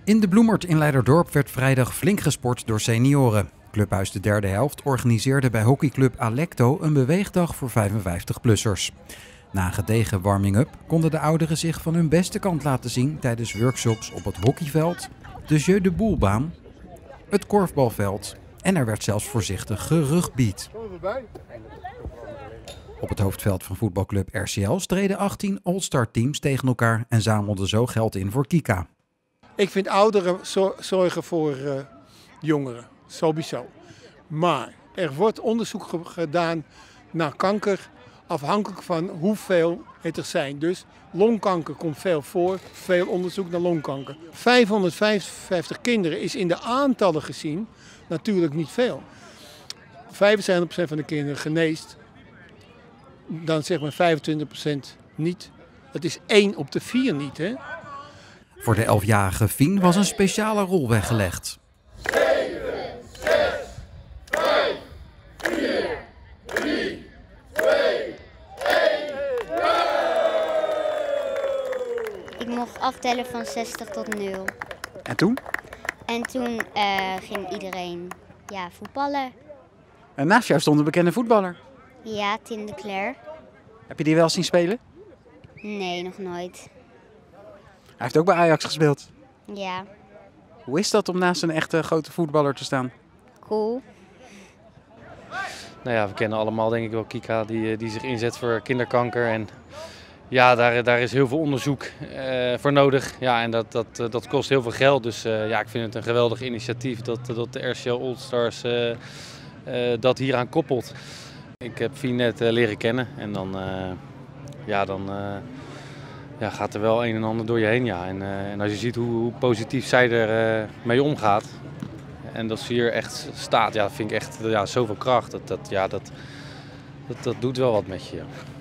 In de Bloemert in Leiderdorp werd vrijdag flink gesport door senioren. Clubhuis de derde helft organiseerde bij hockeyclub Alecto een beweegdag voor 55-plussers. Na een gedegen warming-up konden de ouderen zich van hun beste kant laten zien tijdens workshops op het hockeyveld, de Jeu de Boelbaan, het korfbalveld en er werd zelfs voorzichtig gerugbied. Op het hoofdveld van voetbalclub RCL streden 18 All-Star teams tegen elkaar en zamelden zo geld in voor Kika. Ik vind ouderen zorgen voor jongeren, sowieso. Maar er wordt onderzoek gedaan naar kanker, afhankelijk van hoeveel het er zijn. Dus longkanker komt veel voor, veel onderzoek naar longkanker. 555 kinderen is in de aantallen gezien natuurlijk niet veel. 75% van de kinderen geneest, dan zeg maar 25% niet. Dat is 1 op de 4 niet, hè? Voor de 11-jarige Fien was een speciale rol weggelegd. 7, 6, 5, 4, 3, 2, 1. Ik mocht aftellen van 60 tot 0. En toen? En toen ging iedereen voetballen. En naast jou stond een bekende voetballer. Ja, Tim de Cler. Heb je die wel zien spelen? Nee, nog nooit. Hij heeft ook bij Ajax gespeeld. Ja, Hoe is dat om naast een echte grote voetballer te staan? cool. Nou ja, we kennen allemaal denk ik wel Kika die zich inzet voor kinderkanker. En ja, daar is heel veel onderzoek voor nodig. Ja, en dat kost heel veel geld. Dus ja, ik vind het een geweldig initiatief dat de RCL All-Stars dat hieraan koppelt. Ik heb Fien net leren kennen en dan gaat er wel een en ander door je heen. Ja. En als je ziet hoe positief zij er mee omgaat en dat ze hier echt staat, ja, vind ik echt zoveel kracht. Dat doet wel wat met je. Ja.